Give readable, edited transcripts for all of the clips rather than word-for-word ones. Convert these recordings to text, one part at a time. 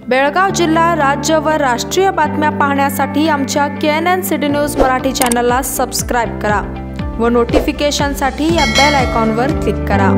बेळगाव जिल्हा, राज्य व राष्ट्रीय बातम्या पाहण्यासाठी आमच्या KNN सिटी न्यूज मराठी चॅनलला सबस्क्राइब करा व नोटिफिकेशनसाठी या बेल आयकॉनवर क्लिक करा।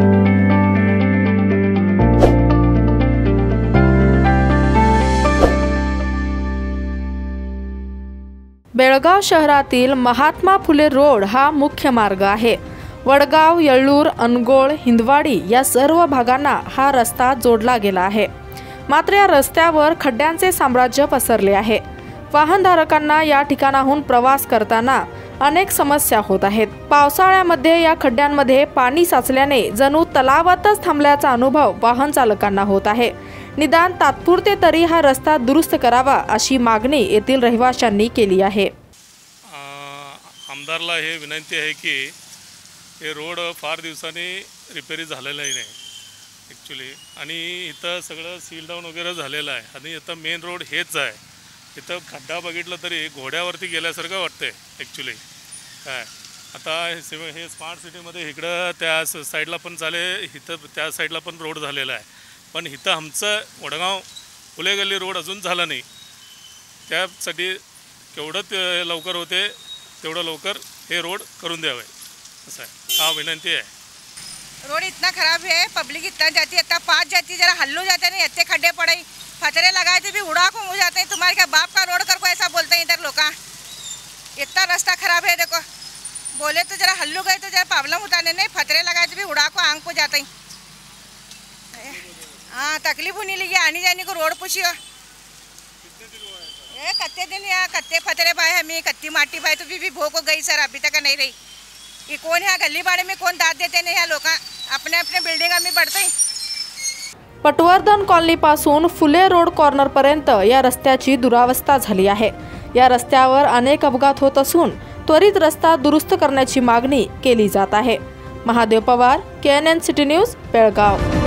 बेळगाव शहरातील महात्मा फुले रोड हा मुख्य मार्ग आहे। वडगाव, येळूर, अनगोळ, हिंदवाडी या सर्व भागांना हा रस्ता जोडला गेला आहे। मात्र या रस्त्यावर खड्ड्यांचे साम्राज्य पसरले आहे। वाहनधारकांना या ठिकाणाहून प्रवास करताना अनेक समस्या होत आहेत। पावसाळ्यामध्ये या खड्ड्यांमध्ये पाणी साचल्याने जणू तलावातच थांबल्याचा अनुभव वाहन चालकांना होत आहे। निदान तात्पुरते तरी हा रस्ता दुरुस्त करावा अशी मागणी येथील रहिवाशांनी केली आहे। आमदारला हे विनंती आहे की हे रोड फार दिवसांनी रिपेरी झालेला नाही ॲक्च्युली, आणि इथं सगळं सील डाऊन वगैरे झालेलं आहे आणि इथं मेन रोड हेच आहे। इथं खड्डा बघितलं तरी घोड्यावरती गेल्यासारखं वाटतंय ॲक्च्युली। काय आता हे स्मार्ट सिटीमध्ये इकडं त्या साईडला पण झाले, इथं त्या साईडला पण रोड झालेला आहे, पण इथं आमचं वडगाव फुले गल्ली रोड अजून झाला नाही। त्यासाठी केवढं लवकर होते तेवढं लवकर हे रोड करून द्यावे असं आहे, हा विनंती आहे। रोड इतना खराब है, पब्लिक इतना जाती है, इतना पास जाती है, जरा हल्लू जाते नहीं, इतने खड्डे पड़े, फतरे लगाए थे भी उड़ा को मुँह जाते हैं। तुम्हारे क्या बाप का रोड कर को ऐसा बोलते हैं इधर लोग। इतना रास्ता खराब है, देखो बोले तो जरा हल्लू गए तो जरा प्रॉब्लम उतारने नहीं, फतरे लगाए थे भी उड़ा को आंख को जाते हैं। हाँ तकलीफ होने लगी आने जाने को, रोड पूछियो कत्ते दिन या कत्ते फतरे पाए हमें, कत्ती माटी पाए तो भी भो को गई सर, अभी तक नहीं रही। ये कौन है गली बाड़े में कौन दाद देते नहीं, लोग अपने अपने बिल्डिंग में बढ़ते। पटवर्धन कॉलनी पासून फुले रोड कॉर्नर पर्यंत या रस्त्याची दुरावस्था झाली आहे। या रस्त्यावर अनेक अपघात होत असून त्वरित रस्ता दुरुस्त करण्याची मागणी केली जात आहे। Mahadev Pawar, KNN city news, Belgaum.